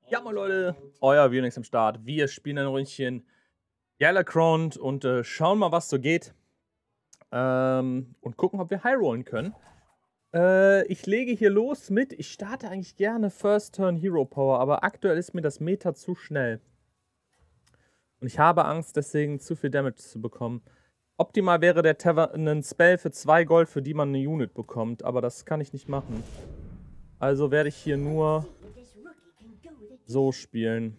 Ja, moin Leute, euer Vionix am Start. Wir spielen ein Ründchen Galakrond und schauen mal, was so geht. Und gucken, ob wir High rollen können. Ich lege hier los mit, ich starte eigentlich gerne First Turn Hero Power, aber aktuell ist mir das Meta zu schnell. Und ich habe Angst, deswegen zu viel Damage zu bekommen. Optimal wäre der Tavern ein Spell für 2 Gold, für die man eine Unit bekommt, aber das kann ich nicht machen. Also werde ich hier nur so spielen.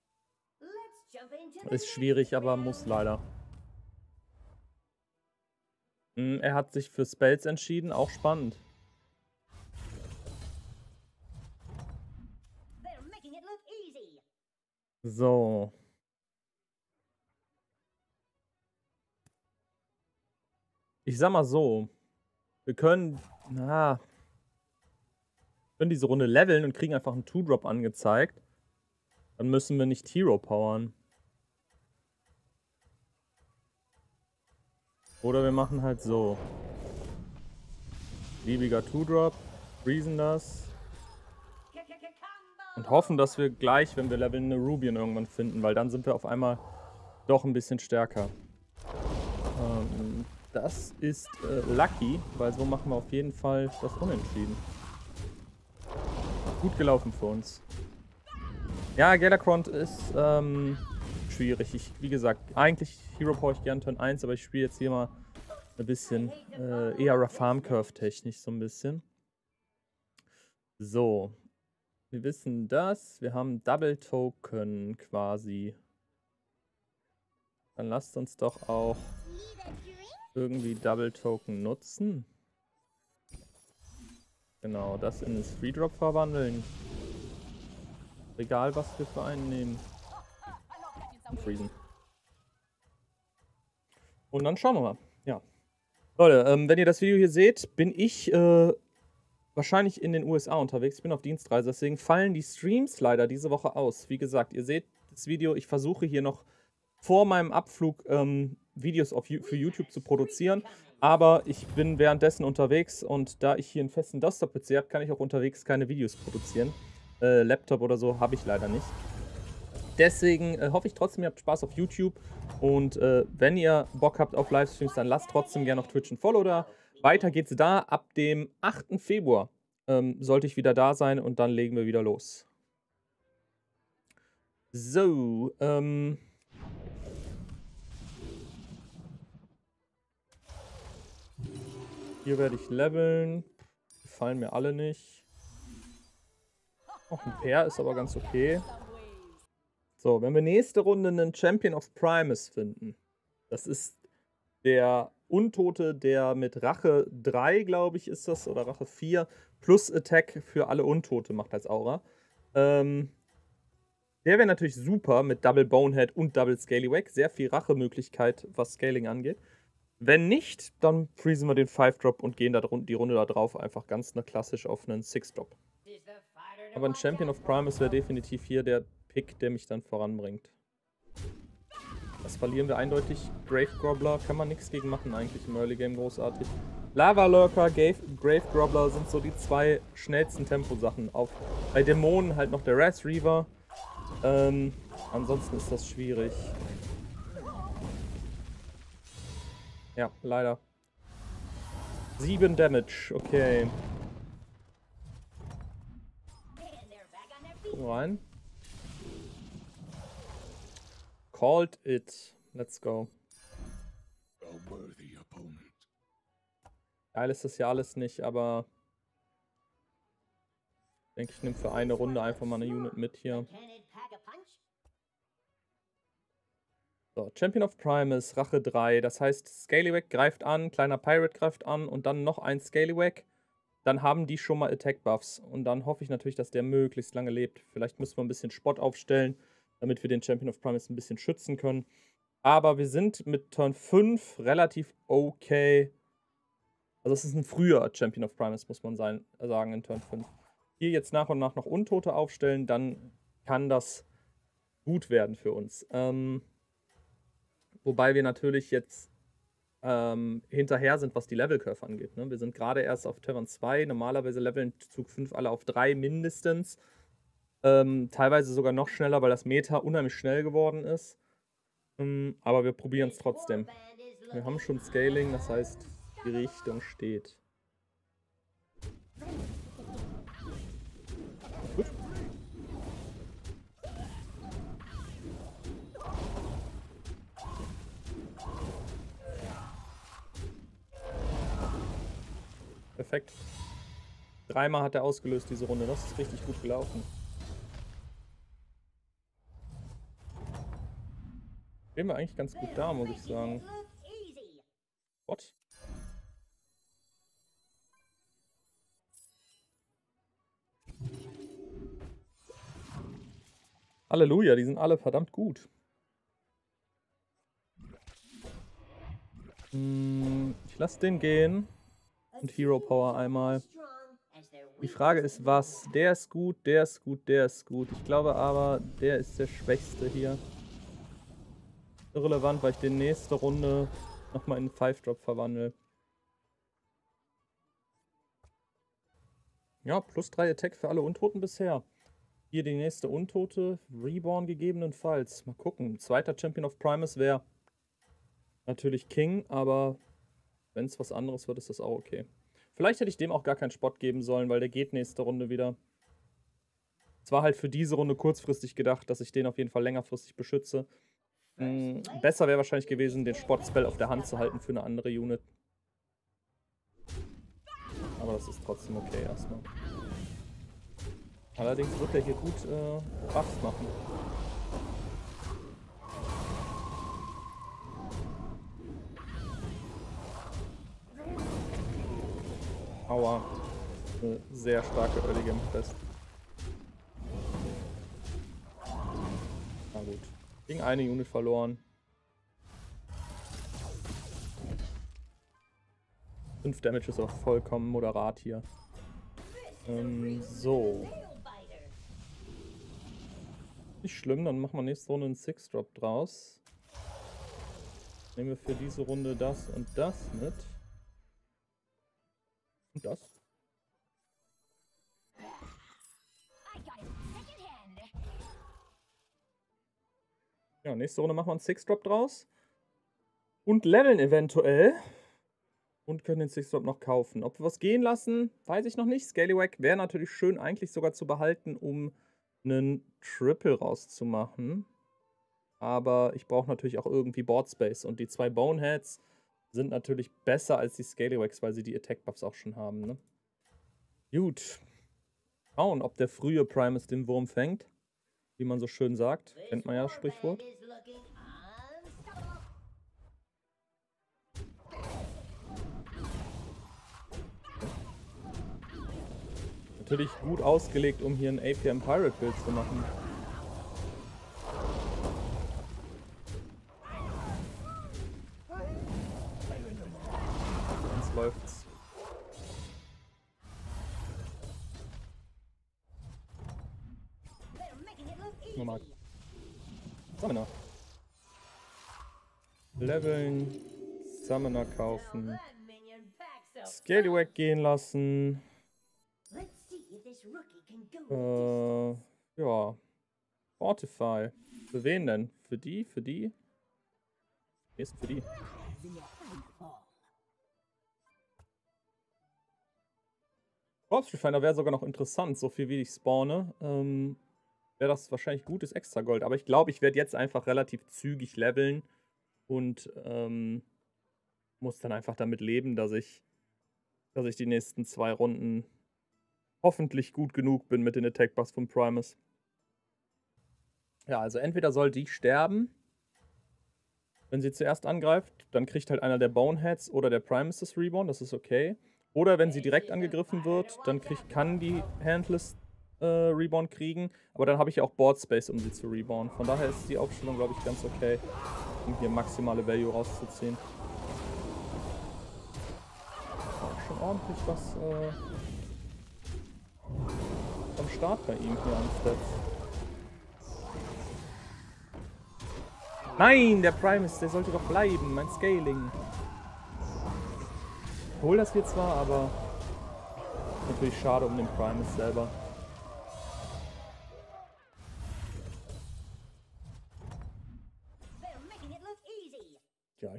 Ist schwierig, aber muss leider. Er hat sich für Spells entschieden, auch spannend. So. Ich sag mal so. Wir können diese Runde leveln und kriegen einfach einen 2-Drop angezeigt. Dann müssen wir nicht Hero powern. Oder wir machen halt so. Liebiger 2-Drop. Freezen das. Und hoffen, dass wir gleich, wenn wir leveln, eine Rubian irgendwann finden, weil dann sind wir auf einmal doch ein bisschen stärker. Das ist lucky, weil so machen wir auf jeden Fall das Unentschieden. Gut gelaufen für uns. Ja, Galakrond ist schwierig. Wie gesagt, eigentlich Hero Power ich gern Turn 1, aber ich spiele jetzt hier mal ein bisschen eher Farm Curve technisch so ein bisschen. So. Wir wissen das. Wir haben Double Token quasi. Dann lasst uns doch auch irgendwie Double Token nutzen. Genau, das in das Free Drop verwandeln. Egal, was wir für einen nehmen. Und freezen. Und dann schauen wir mal. Ja. Leute, wenn ihr das Video hier seht, bin ich wahrscheinlich in den USA unterwegs. Ich bin auf Dienstreise, deswegen fallen die Streams leider diese Woche aus. Wie gesagt, ihr seht das Video, ich versuche hier noch vor meinem Abflug Videos für YouTube zu produzieren. Aber ich bin währenddessen unterwegs und da ich hier einen festen Desktop-PC habe, kann ich auch unterwegs keine Videos produzieren. Laptop oder so habe ich leider nicht. Deswegen hoffe ich trotzdem, ihr habt Spaß auf YouTube. Und wenn ihr Bock habt auf Livestreams, dann lasst trotzdem gerne auf Twitch ein Follow da. Weiter geht's da. Ab dem 8. Februar sollte ich wieder da sein und dann legen wir wieder los. So, hier werde ich leveln. Die fallen mir alle nicht. Auch ein Pair ist aber ganz okay. So, wenn wir nächste Runde einen Champion of Primus finden, das ist der Untote, der mit Rache 3, glaube ich, ist das, oder Rache 4, plus Attack für alle Untote macht als Aura. Der wäre natürlich super mit Double Bonehead und Double Scalywag. Sehr viel Rachemöglichkeit, was Scaling angeht. Wenn nicht, dann freezen wir den 5-Drop und gehen die Runde da drauf einfach ganz klassisch auf einen 6-Drop. Aber ein Champion of Primus wäre definitiv hier der Pick, der mich dann voranbringt. Das verlieren wir eindeutig. Grave Grobbler kann man nichts gegen machen, eigentlich im Early Game großartig. Lava Lurker, Grave Grobbler sind so die 2 schnellsten Tempo-Sachen. Bei Dämonen halt noch der Raz Reaver. Ansonsten ist das schwierig. Ja, leider. 7 Damage, okay. Gucken rein. Called it. Let's go. Geil ist das ja alles nicht, aber ich denke, ich nehme für eine Runde einfach mal eine Unit mit hier. So, Champion of Primus, Rache 3. Das heißt, Scalywag greift an, kleiner Pirate greift an und dann noch ein Scalywag. Dann haben die schon mal Attack-Buffs. Und dann hoffe ich natürlich, dass der möglichst lange lebt. Vielleicht müssen wir ein bisschen Spott aufstellen, damit wir den Champion of Primus ein bisschen schützen können. Aber wir sind mit Turn 5 relativ okay. Also es ist ein früher Champion of Primus, muss man sagen, in Turn 5. Hier jetzt nach und nach noch Untote aufstellen, dann kann das gut werden für uns. Wobei wir natürlich jetzt hinterher sind, was die Level Curve angeht. Ne? Wir sind gerade erst auf Tavern 2. Normalerweise leveln Zug 5 alle auf 3 mindestens. Teilweise sogar noch schneller, weil das Meta unheimlich schnell geworden ist. Aber wir probieren es trotzdem. Wir haben schon Scaling, das heißt, die Richtung steht. Gut. Perfekt. 3-mal hat er ausgelöst diese Runde. Das ist richtig gut gelaufen. Stehen wir eigentlich ganz gut da, muss ich sagen. What? Halleluja, die sind alle verdammt gut. Ich lasse den gehen. Und Hero Power einmal. Die Frage ist, was? Der ist gut, der ist gut, der ist gut. Ich glaube aber, der ist der Schwächste hier. Irrelevant, weil ich den nächste Runde nochmal in 5-Drop verwandle. Ja, plus 3 Attack für alle Untoten bisher. Hier die nächste Untote. Reborn gegebenenfalls. Mal gucken. Zweiter Champion of Primus wäre natürlich King, aber wenn es was anderes wird, ist das auch okay. Vielleicht hätte ich dem auch gar keinen Spot geben sollen, weil der geht nächste Runde wieder. Es war halt für diese Runde kurzfristig gedacht, dass ich den auf jeden Fall längerfristig beschütze. Besser wäre wahrscheinlich gewesen, den Spot-Spell auf der Hand zu halten für eine andere Unit. Aber das ist trotzdem okay erstmal. Allerdings wird er hier gut Buffs machen. Aua. Eine sehr starke Early Game Fest. Na gut. Gegen eine Unit verloren. 5 Damage ist auch vollkommen moderat hier. So. Nicht schlimm, dann machen wir nächste Runde einen 6-Drop draus. Nehmen wir für diese Runde das und das mit. Und das. Ja, nächste Runde machen wir einen 6-Drop draus. Und leveln eventuell. Und können den 6-Drop noch kaufen. Ob wir was gehen lassen, weiß ich noch nicht. Scallywack wäre natürlich schön eigentlich sogar zu behalten, um einen Triple rauszumachen. Aber ich brauche natürlich auch irgendwie Board Space. Und die 2 Boneheads sind natürlich besser als die Scallywacks, weil sie die Attack Buffs auch schon haben. Ne? Gut. Schauen, ob der frühe Primus den Wurm fängt. Wie man so schön sagt. Kennt man ja das Sprichwort. Natürlich gut ausgelegt, um hier ein APM Pirate Build zu machen. Jetzt läuft's. Nochmal. Summoner. Leveln. Summoner kaufen. Scallywack gehen lassen. Ja. Fortify. Für wen denn? Für die? Für die? Ist für die. Corpse Refiner wäre sogar noch interessant, so viel wie ich spawne. Wäre das wahrscheinlich gutes Extra Gold. Aber ich glaube, ich werde jetzt einfach relativ zügig leveln und muss dann einfach damit leben, dass ich die nächsten 2 Runden hoffentlich gut genug bin mit den Attack Buffs von Primus. Ja, also entweder soll die sterben, wenn sie zuerst angreift, dann kriegt halt einer der Boneheads oder der Primus das Reborn, das ist okay. Oder wenn sie direkt angegriffen wird, dann kann die Handless Reborn kriegen, aber dann habe ich ja auch Board Space, um sie zu reborn. Von daher ist die Aufstellung, glaube ich, ganz okay, um hier maximale Value rauszuziehen. Auch schon ordentlich was am Start bei ihm hier an Stats. Nein, der Primus, der sollte doch bleiben, mein Scaling. Ich hole das hier zwar, aber natürlich schade um den Primus selber.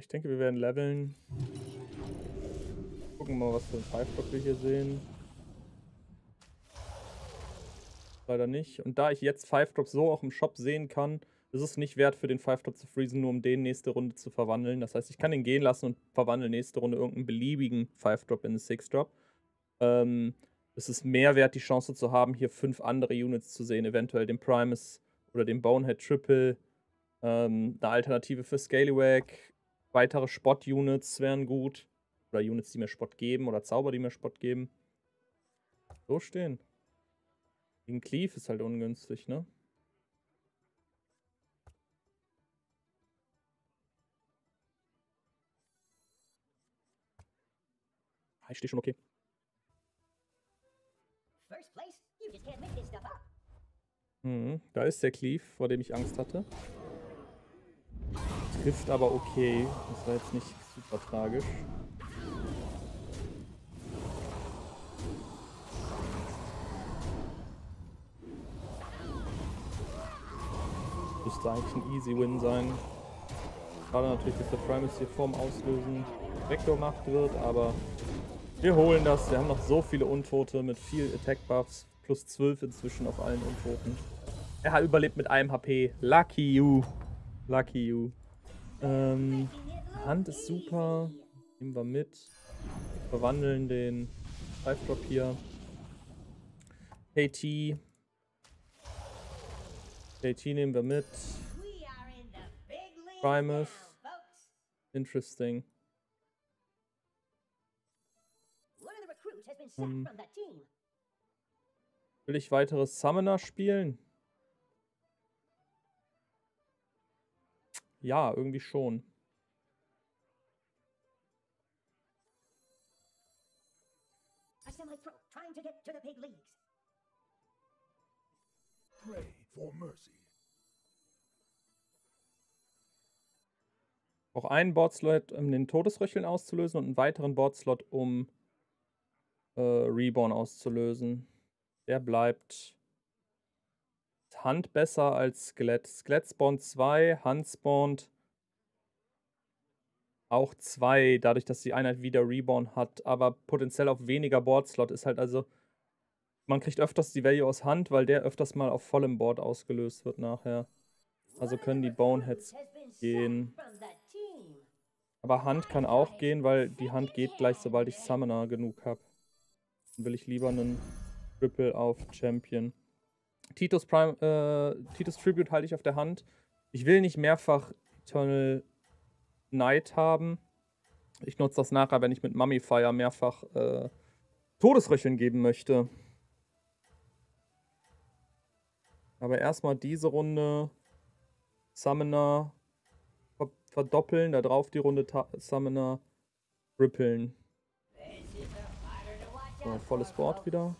denke, wir werden leveln. Gucken wir mal, was für ein 5-Drop wir hier sehen. Leider nicht. Und da ich jetzt 5-Drop so auch im Shop sehen kann, ist es nicht wert, für den 5-Drop zu freezen, nur um den nächste Runde zu verwandeln. Das heißt, ich kann den gehen lassen und verwandle nächste Runde irgendeinen beliebigen 5-Drop in einen 6-Drop. Es ist mehr wert, die Chance zu haben, hier 5 andere Units zu sehen. Eventuell den Primus oder den Bonehead Triple. Eine Alternative für Scalywag. Weitere Spot-Units wären gut. Oder Units, die mir Spot geben. Oder Zauber, die mir Spot geben. So stehen. Gegen Cleave ist halt ungünstig, ne? Ich stehe schon okay. Da ist der Cleave, vor dem ich Angst hatte. Trifft aber okay. Das war jetzt nicht super tragisch. Müsste eigentlich ein easy Win sein. Gerade natürlich, dass der Primus hier vorm Auslösen weggemacht wird, aber wir holen das. Wir haben noch so viele Untote mit viel Attack-Buffs. Plus 12 inzwischen auf allen Untoten. Er hat überlebt mit einem HP. Lucky you. Lucky you. Hand ist super. Nehmen wir mit. Verwandeln den 5-Drop hier. KT. KT nehmen wir mit. Primus. Interesting. Will ich weitere Summoner spielen? Ja, irgendwie schon. Auch einen Boardslot, um den Todesröcheln auszulösen und einen weiteren Boardslot, um Reborn auszulösen. Der bleibt. Hand besser als Skelett. Skelett spawnt 2, Hand spawnt auch 2, dadurch, dass die Einheit wieder Reborn hat, aber potenziell auf weniger Boardslot ist halt also, man kriegt öfters die Value aus Hand, weil der öfters mal auf vollem Board ausgelöst wird nachher. Also können die Boneheads gehen. Aber Hand kann auch gehen, weil die Hand geht gleich, sobald ich Summoner genug habe. Dann will ich lieber einen Triple auf Champion. Titus Tribute halte ich auf der Hand. Ich will nicht mehrfach Eternal Night haben. Ich nutze das nachher, wenn ich mit Mummifier mehrfach Todesröcheln geben möchte. Aber erstmal diese Runde Summoner verdoppeln, da drauf die Runde Summoner rippeln. So, volles Board wieder.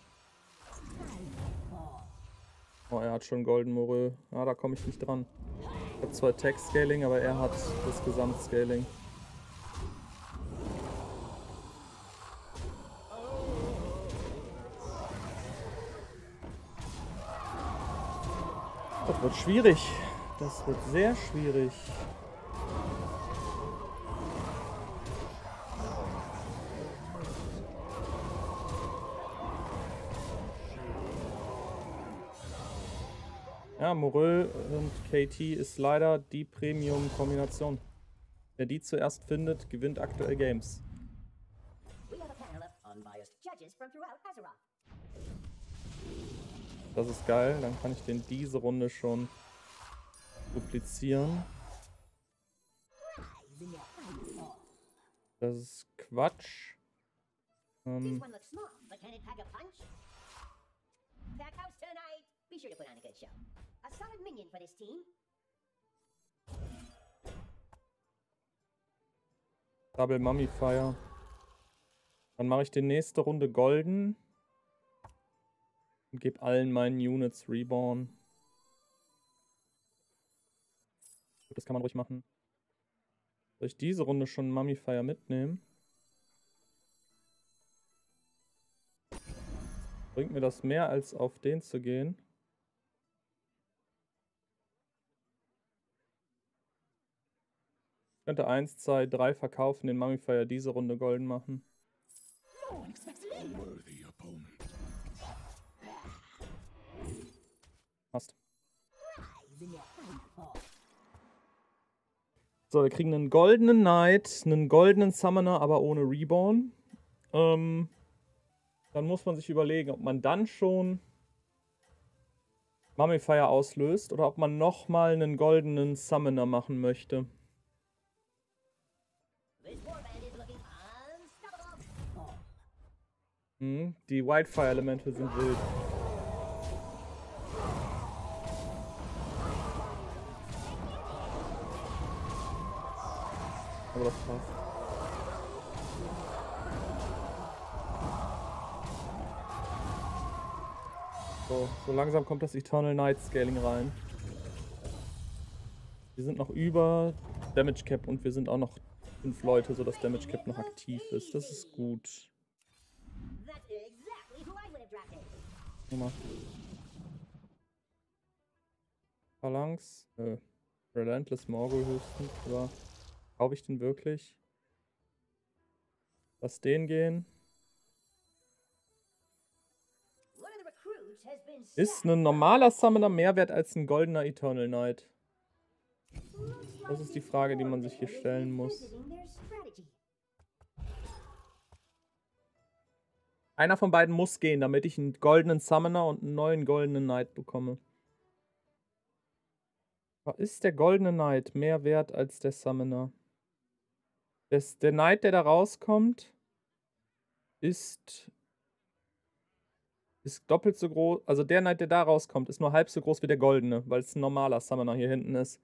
Oh, er hat schon Golden Morö. Ah, da komme ich nicht dran. Ich habe zwar Attack-Scaling, aber er hat das Gesamtscaling. Das wird schwierig. Das wird sehr schwierig. Ja, Morö und KT ist leider die Premium-Kombination. Wer die zuerst findet, gewinnt aktuell Games. Das ist geil, dann kann ich den diese Runde schon duplizieren. Das ist Quatsch. Double Mummifier. Dann mache ich die nächste Runde Golden. Und gebe allen meinen Units Reborn. Das kann man ruhig machen. Soll ich diese Runde schon Mummifier mitnehmen? Bringt mir das mehr, als auf den zu gehen? Könnte 1, 2, 3 verkaufen, den Mummifier diese Runde golden machen. Passt. So, wir kriegen einen goldenen Knight, einen goldenen Summoner, aber ohne Reborn. Dann muss man sich überlegen, ob man dann schon Mummifier auslöst oder ob man nochmal einen goldenen Summoner machen möchte. Die Wildfire-Elemente sind wild. Aber das passt. So langsam kommt das Eternal Night Scaling rein. Wir sind noch über Damage Cap und wir sind auch noch 5 Leute, sodass Damage Cap noch aktiv ist. Das ist gut. Nochmal. Phalanx. Relentless Morgul höchstens. Aber kaufe ich den wirklich? Lass den gehen. Ist ein normaler Summoner mehr wert als ein goldener Eternal Knight? Das ist die Frage, die man sich hier stellen muss. Einer von beiden muss gehen, damit ich einen goldenen Summoner und einen neuen goldenen Knight bekomme. Ist der goldene Knight mehr wert als der Summoner? Der Knight, der da rauskommt, ist doppelt so groß. Also der Knight, der da rauskommt, ist nur halb so groß wie der goldene, weil es ein normaler Summoner hier hinten ist.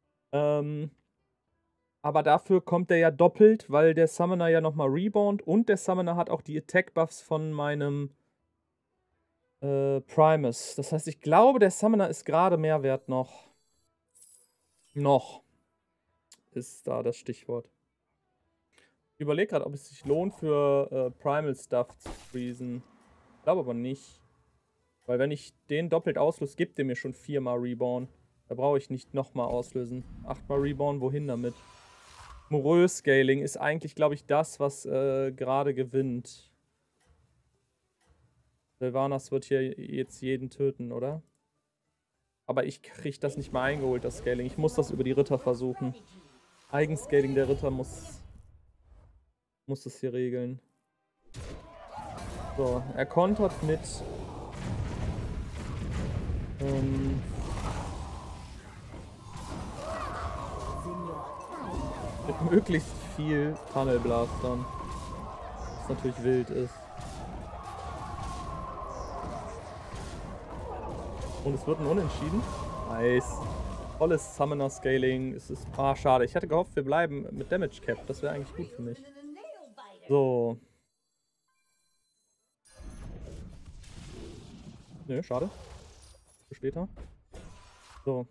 Aber dafür kommt der ja doppelt, weil der Summoner ja nochmal rebornt und der Summoner hat auch die Attack-Buffs von meinem Primus. Das heißt, ich glaube, der Summoner ist gerade mehr wert noch. Noch ist da das Stichwort. Ich überlege gerade, ob es sich lohnt, für Primal Stuff zu freezen. Ich glaube aber nicht. Weil wenn ich den doppelt auslöse, gibt der mir schon 4-mal Reborn. Da brauche ich nicht nochmal auslösen. 8-mal Reborn, wohin damit? Morös Scaling ist eigentlich, glaube ich, das, was gerade gewinnt. Sylvanas wird hier jetzt jeden töten, oder? Aber ich kriege das nicht mal eingeholt, das Scaling. Ich muss das über die Ritter versuchen. Eigenscaling der Ritter muss das hier regeln. So, er kontert mit möglichst viel Tunnelblastern. Was natürlich wild ist. Und es wird ein Unentschieden. Nice. Tolles Summoner-Scaling. Es ist schade. Ich hatte gehofft, wir bleiben mit Damage Cap. Das wäre eigentlich gut für mich. So. Nö, schade. Für später. So.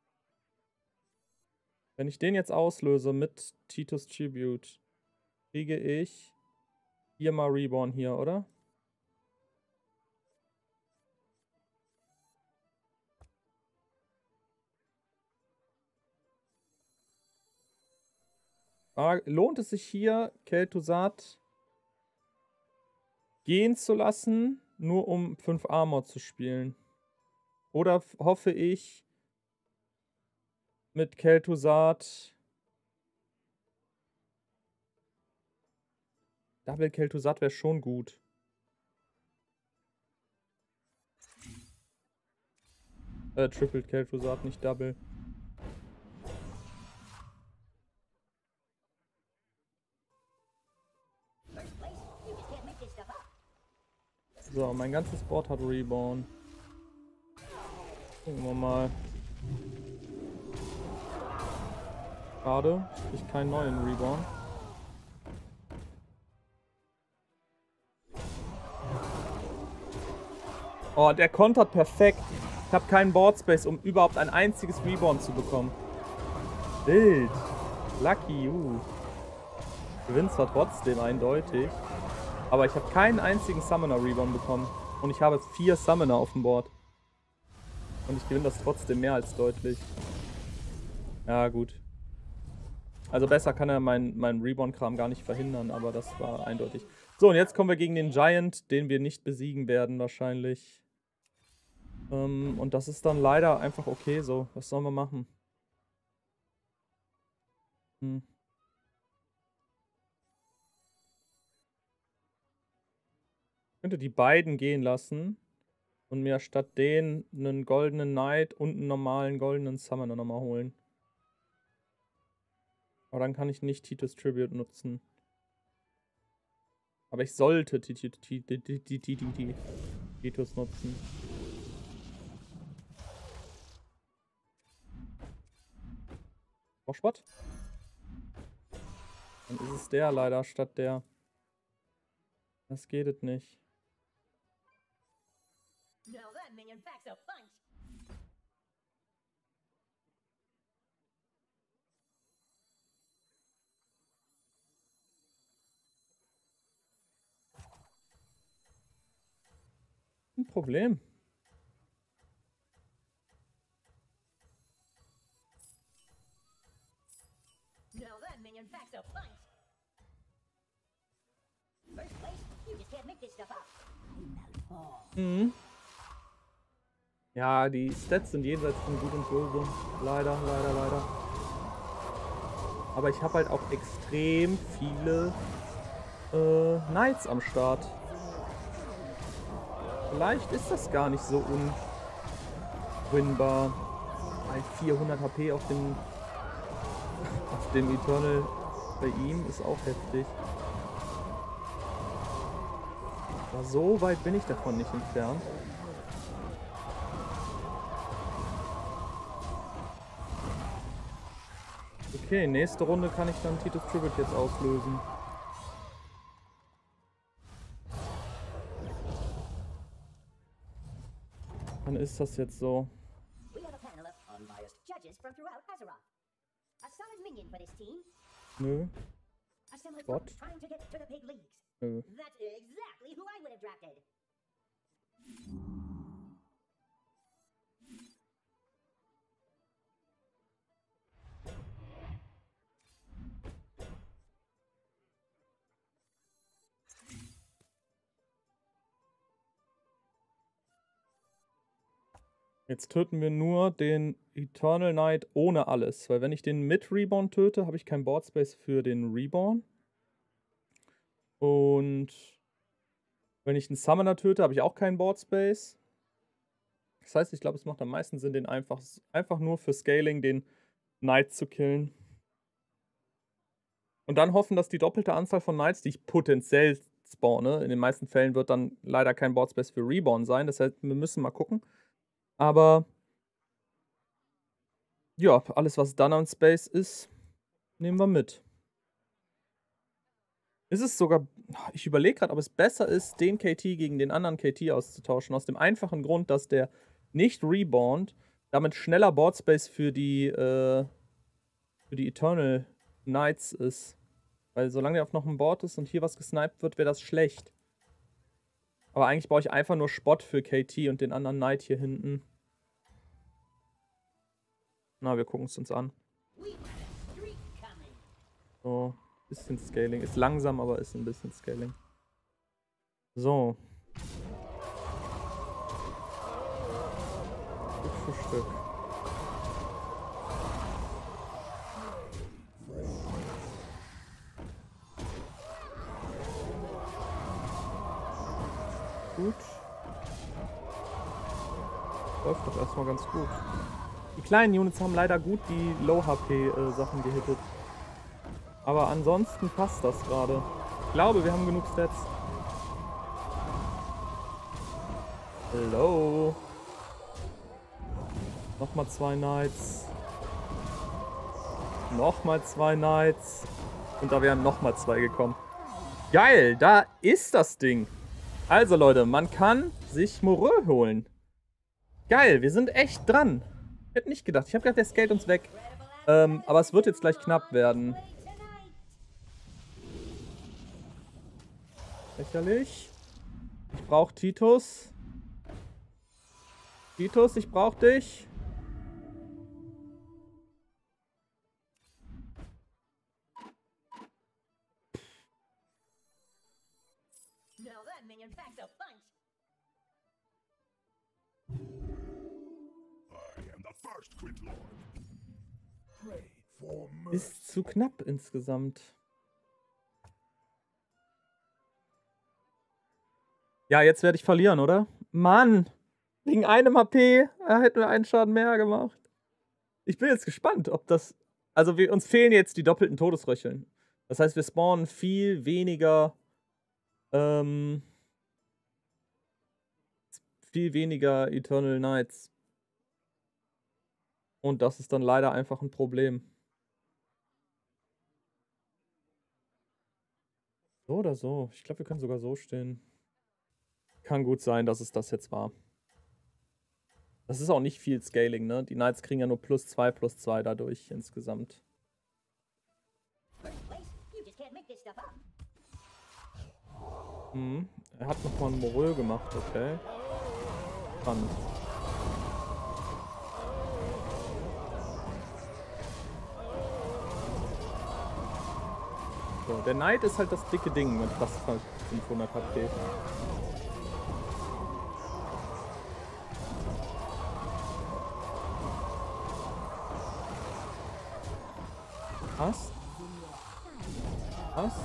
Wenn ich den jetzt auslöse mit Titus Tribute, kriege ich 4-mal Reborn hier, oder? Lohnt es sich hier, Kel'Thuzad gehen zu lassen, nur um 5 Armor zu spielen? Oder hoffe ich mit Kel'Thuzad Double Kel'Thuzad wäre schon gut. Triple Kel'Thuzad, nicht Double. So, mein ganzes Board hat Reborn. Gucken wir mal. Schade, ich keinen neuen Reborn. Oh, der kontert perfekt. Ich habe keinen Boardspace, um überhaupt ein einziges Reborn zu bekommen. Wild. Lucky you. Gewinnt zwar trotzdem eindeutig. Aber ich habe keinen einzigen Summoner Reborn bekommen. Und ich habe 4 Summoner auf dem Board. Und ich gewinne das trotzdem mehr als deutlich. Ja, gut. Also besser kann er meinen Reborn-Kram gar nicht verhindern, aber das war eindeutig. So, und jetzt kommen wir gegen den Giant, den wir nicht besiegen werden wahrscheinlich. Und das ist dann leider einfach okay so. Was sollen wir machen? Hm. Ich könnte die beiden gehen lassen und mir statt denen einen goldenen Knight und einen normalen goldenen Summoner nochmal holen. Aber dann kann ich nicht Titus Tribute nutzen. Aber ich sollte Titus nutzen. Boschbot? Dann ist es der leider statt der. Das geht es nicht. Ein Problem. Mhm. Ja, die Stats sind jenseits von Gut und Böse. Leider, leider, leider. Aber ich habe halt auch extrem viele Knights am Start. Vielleicht ist das gar nicht so unwinbar. Weil 400 HP auf dem Eternal bei ihm ist auch heftig. Aber so weit bin ich davon nicht entfernt. Okay, nächste Runde kann ich dann Titus Tribute jetzt auslösen. Dann ist das jetzt so. Nö. Gott. Nö. Jetzt töten wir nur den Eternal Knight ohne alles. Weil wenn ich den mit Reborn töte, habe ich kein Board Space für den Reborn. Und wenn ich einen Summoner töte, habe ich auch keinen Board Space. Das heißt, ich glaube, es macht am meisten Sinn, den einfach nur für Scaling den Knight zu killen. Und dann hoffen, dass die doppelte Anzahl von Knights, die ich potenziell spawne, in den meisten Fällen wird dann leider kein Board Space für Reborn sein. Das heißt, wir müssen mal gucken. Aber ja, alles, was dann an Space ist, nehmen wir mit. Ist es sogar, ich überlege gerade, ob es besser ist, den KT gegen den anderen KT auszutauschen. Aus dem einfachen Grund, dass der nicht rebornt, damit schneller Board Space für die Eternal Knights ist. Weil solange der auf noch einem Board ist und hier was gesniped wird, wäre das schlecht. Aber eigentlich brauche ich einfach nur Spot für KT und den anderen Knight hier hinten. Na, wir gucken es uns an. So, bisschen Scaling. Ist langsam, aber ist ein bisschen Scaling. So. Stück für Stück. Gut. Läuft doch erstmal ganz gut. Die kleinen Units haben leider gut die Low-HP-Sachen gehittet. Aber ansonsten passt das gerade. Ich glaube, wir haben genug Stats. Hello. Nochmal 2 Knights. Nochmal 2 Knights. Und da wären nochmal 2 gekommen. Geil, da ist das Ding. Also Leute, man kann sich Moreau holen. Geil, wir sind echt dran. Ich hätte nicht gedacht. Ich habe gedacht, der scaled uns weg. Aber es wird jetzt gleich knapp werden. Lächerlich. Ich brauche Titus. Titus, ich brauche dich. Ist zu knapp insgesamt. Ja, jetzt werde ich verlieren, oder? Mann! Wegen einem HP hätten wir einen Schaden mehr gemacht. Ich bin jetzt gespannt, ob das... Also uns fehlen jetzt die doppelten Todesröcheln. Das heißt, wir spawnen viel weniger... viel weniger Eternal Knights. Und das ist dann leider einfach ein Problem. So oder so. Ich glaube, wir können sogar so stehen. Kann gut sein, dass es das jetzt war. Das ist auch nicht viel Scaling, ne? Die Knights kriegen ja nur +2/+2 dadurch insgesamt. Er hat nochmal einen Morö gemacht, okay. Spannend. So, der Knight ist halt das dicke Ding mit fast 500 HP. Passt. Passt.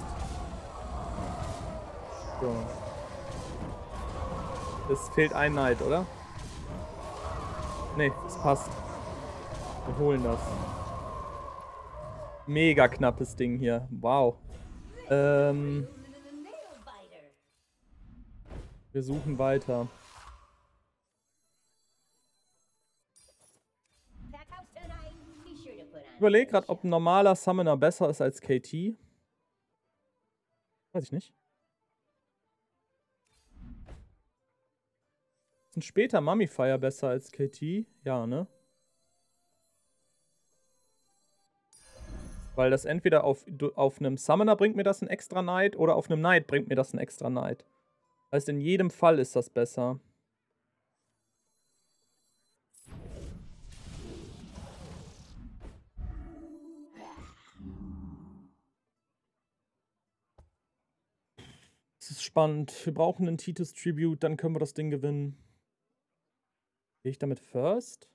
So. Es fehlt ein Knight, oder? Ne, es passt. Wir holen das. Mega knappes Ding hier. Wow. Wir suchen weiter. Ich überlege gerade, ob ein normaler Summoner besser ist als KT. Weiß ich nicht. Ist ein später Mummifier besser als KT? Ja, ne? Weil das entweder auf einem Summoner bringt mir das ein extra Knight oder auf einem Knight bringt mir das ein extra Knight. Heißt, in jedem Fall ist das besser. Das ist spannend. Wir brauchen einen Titus Tribute, dann können wir das Ding gewinnen. Gehe ich damit first?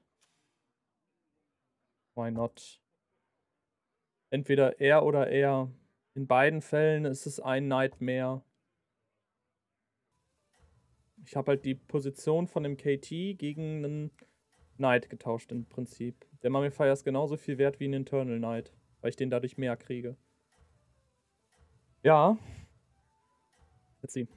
Why not? Entweder er oder er. In beiden Fällen ist es ein Knight mehr. Ich habe halt die Position von dem KT gegen einen Knight getauscht im Prinzip. Der Mummifier ist genauso viel wert wie ein Eternal Knight, weil ich den dadurch mehr kriege. Ja. Let's see.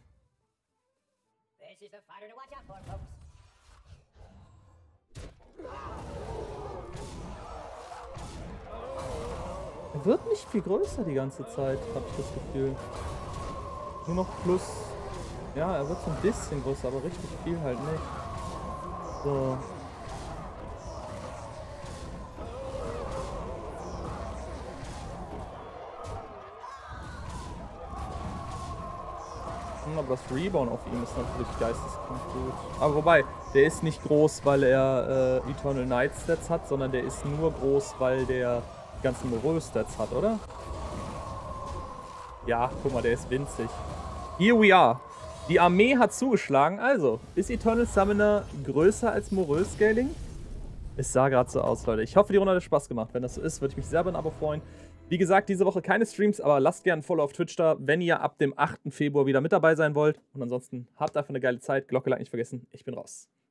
Er wird nicht viel größer die ganze Zeit, habe ich das Gefühl. Nur noch plus... Ja, er wird so ein bisschen größer, aber richtig viel halt nicht. So. Aber das Rebound auf ihm ist natürlich geisteskrank gut. Aber wobei, der ist nicht groß, weil er Eternal Knight Stats hat, sondern der ist nur groß, weil der die ganzen Morö Stats hat, oder? Ja, guck mal, der ist winzig. Here we are. Die Armee hat zugeschlagen. Also, ist Eternal Summoner größer als Morö Scaling? Es sah gerade so aus, Leute. Ich hoffe, die Runde hat Spaß gemacht. Wenn das so ist, würde ich mich sehr über ein Abo freuen. Wie gesagt, diese Woche keine Streams, aber lasst gerne ein Follow auf Twitch da, wenn ihr ab dem 8. Februar wieder mit dabei sein wollt. Und ansonsten habt einfach eine geile Zeit. Glocke like nicht vergessen. Ich bin raus.